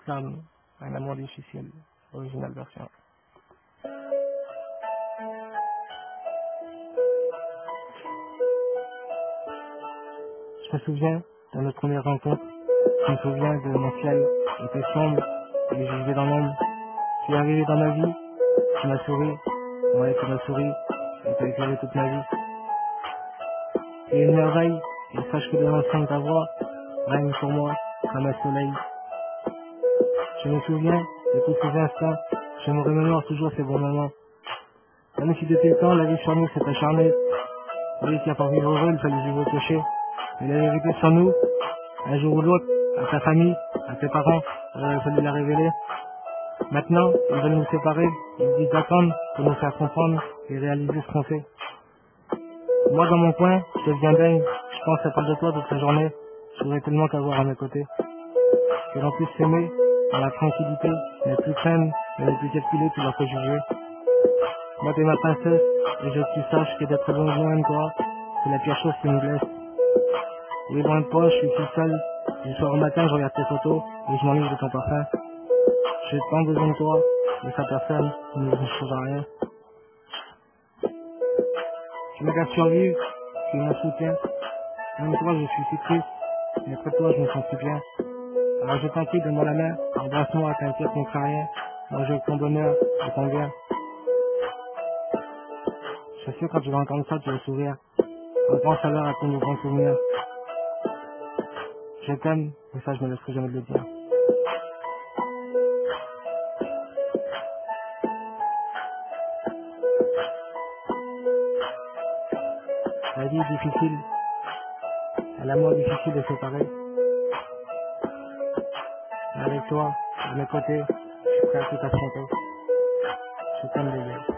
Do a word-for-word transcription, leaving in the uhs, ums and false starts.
Islam, un amour difficile, originale version. Je me souviens de notre première rencontre. Je me souviens de mon ciel était sombre et je vivais dans l'ombre. Tu es arrivé dans ma vie, tu m'as souri, moi tu m'as souri et tu as éclairé toute ma vie. Tu es une merveille et sache que de l'ensemble de ta voix règne sur moi comme un soleil. Je me souviens de tous ces instants, je me remémore toujours ces bons moments. Même si depuis le temps la vie sur nous s'est acharnée, oui, qui a pour vivre heureux, il fallait vivre cocher. Mais la vérité sur nous, un jour ou l'autre, à ta famille, à tes parents, il a fallu la révéler. Maintenant, ils veulent nous séparer, ils disent d'attendre pour nous faire comprendre et réaliser ce qu'on fait. Moi, dans mon coin, je deviens dingue, je pense à parler de toi toute la journée, je voudrais tellement t'avoir à mes côtés. Que l'on puisse s'aimer dans la tranquillité, mais plus saine, mais ne plus calculer tous leurs préjugés. Moi, t'es ma princesse, et je veux que tu saches que d'être loin de toi, c'est la pire chose qui me blesse. Oui, loin de toi, je suis tout seul. Du soir au matin, je regarde tes photos et je m'ennuie de ton parfum. J'ai tant besoin de toi, de sa personne, qui ne change rien. Je me garde survivre, tu es mon soutien. Même toi, je suis si triste, mais près de toi, je me sens si bien. Alors je t'en prie, donne-moi la main, embrasse-moi, t'inquiète, ne crains rien. Moi, je veux que ton bonheur et ton bien. Je suis sûr, quand tu vas entendre ça, tu vas sourire. On pense alors à tous nos grands souvenirs. Je t'aime, et ça, je me laisserai jamais de le dire. La vie est difficile, à l'amour difficile de séparer. Mais avec toi, de mes côtés, je suis prêt à tout affronter. Je t'aime, bébé.